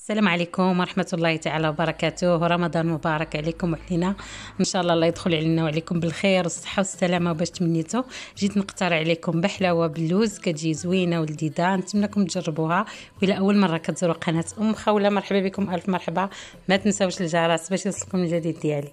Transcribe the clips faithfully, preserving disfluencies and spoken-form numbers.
السلام عليكم ورحمة الله تعالى وبركاته. رمضان مبارك عليكم وعلينا، ان شاء الله الله يدخل علينا وعليكم بالخير والصحة والسلامة. باش تمنيتو جيت نقترح عليكم بحلاوة باللوز كتجي زوينة ولذيذة، نتمنىكم تجربوها. وإلى أول مرة كتزوروا قناة أم خولة مرحبا بكم، ألف مرحبا. ما تنساوش الجرس باش يوصلكم الجديد ديالي.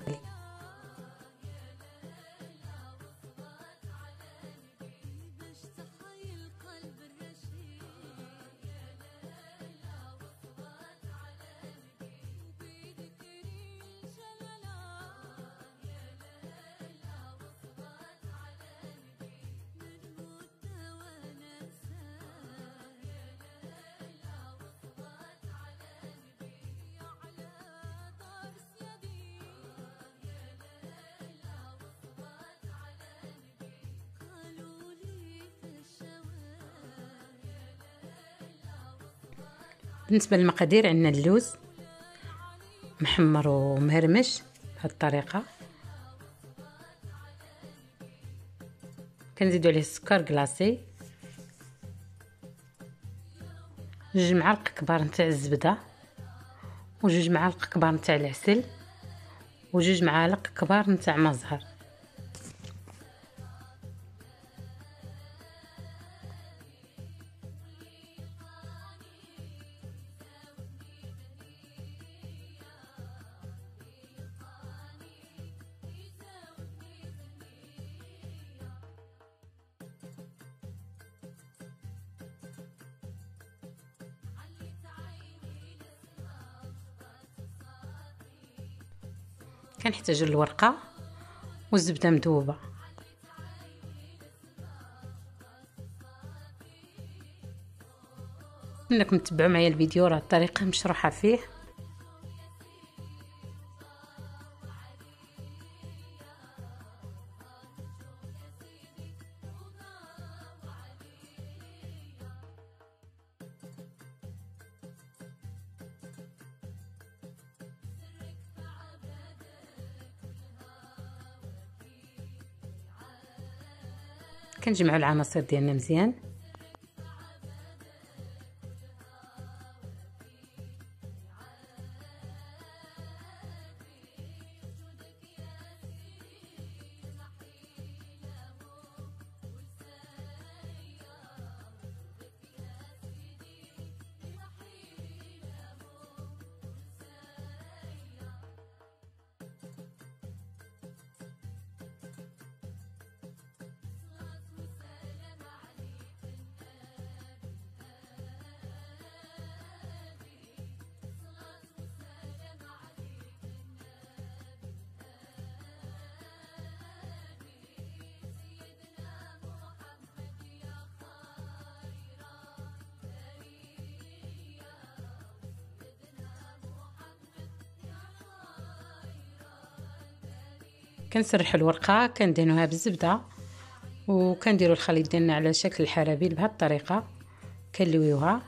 بالنسبه للمقادير، عندنا اللوز محمر ومهرمش بهذه الطريقه، كنزيدو عليه السكر كلاصي، جوج معالق كبار نتاع الزبده، وجوج معالق كبار نتاع العسل، وجوج معالق كبار نتاع ما زهر. كنحتاجو الورقه والزبده مذوبه. انكم تتبعوا معايا الفيديو، راه الطريقه مشروحه فيه. كنجمعوا العناصر ديالنا مزيان. كنسرحوا الورقه، كندهنوها بالزبده، وكنديروا الخليط ديالنا على شكل الحرابيل بهذه الطريقه، كنلويوها.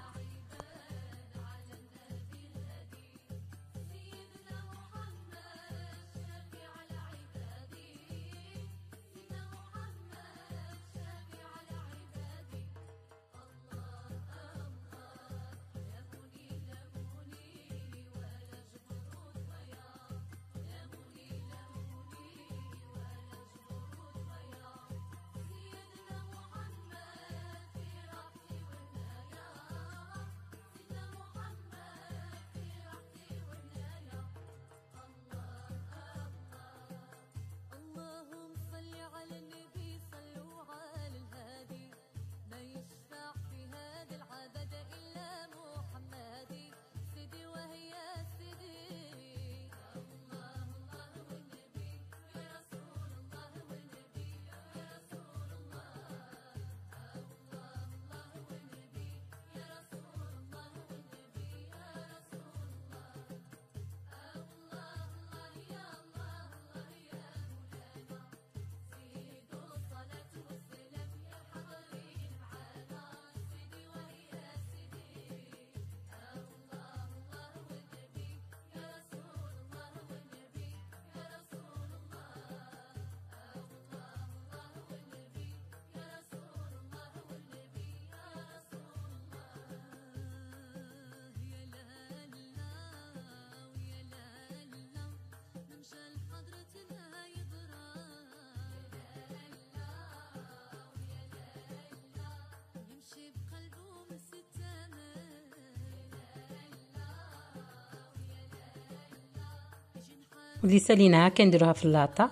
واللي ساليناها كنديروها في اللاطه.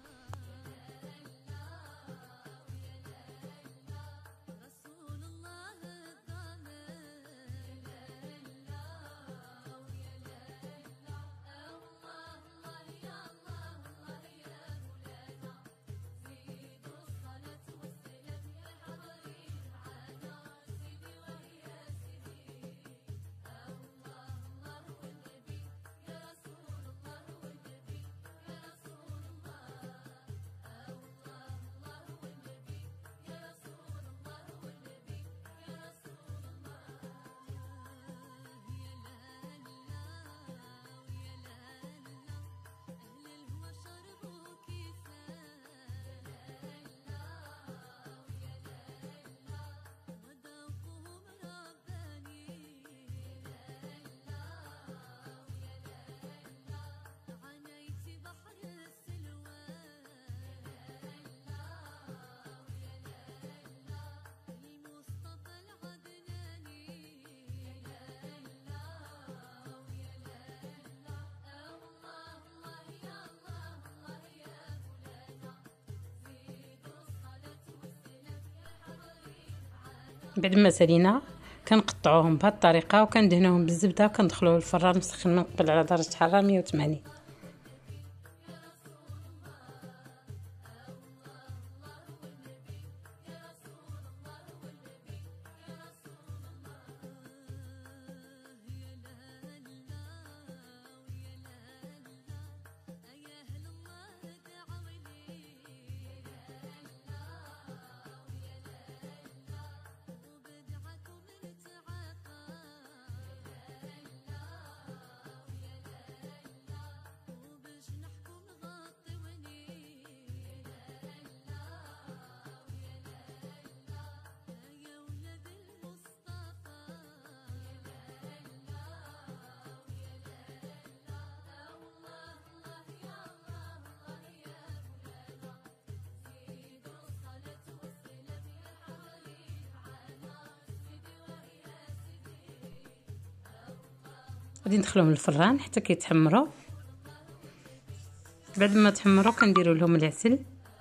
بعد ما سالينا كنقطعوهم بهذه الطريقه وكندهنوهم بالزبده وكندخلوه للفران مسخن من قبل على درجه حراره مية وثمانين. غادي ندخلوهم للفران حتى كيتحمروا. بعد ما تحمروا كنديروا لهم العسل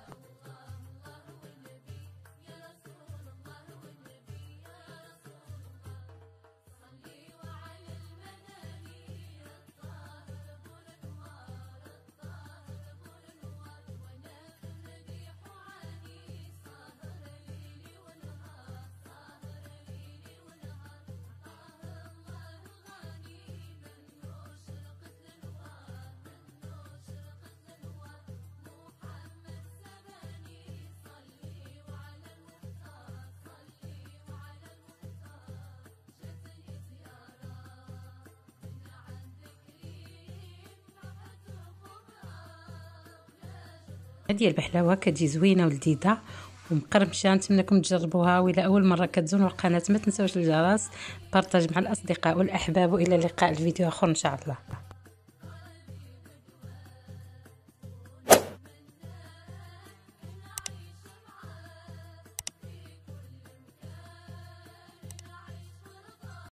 هذه البحلاوه كتجي زوينه ولذيذه ومقرمشه. نتمنىكم تجربوها، والى اول مره كتزوروا القناه ما تنساوش الجرس، بارطاج مع الاصدقاء والاحباب، والى اللقاء الفيديو اخر ان شاء الله.